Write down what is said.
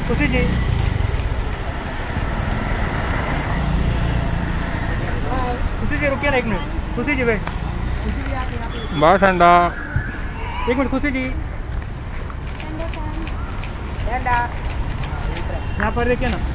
खुशी जी, खुशी जी रुकिए ना एक मिनट। खुशी जी वेट, बहुत ठंडा। एक मिनट खुशी जी, यहाँ पर देखिए ना।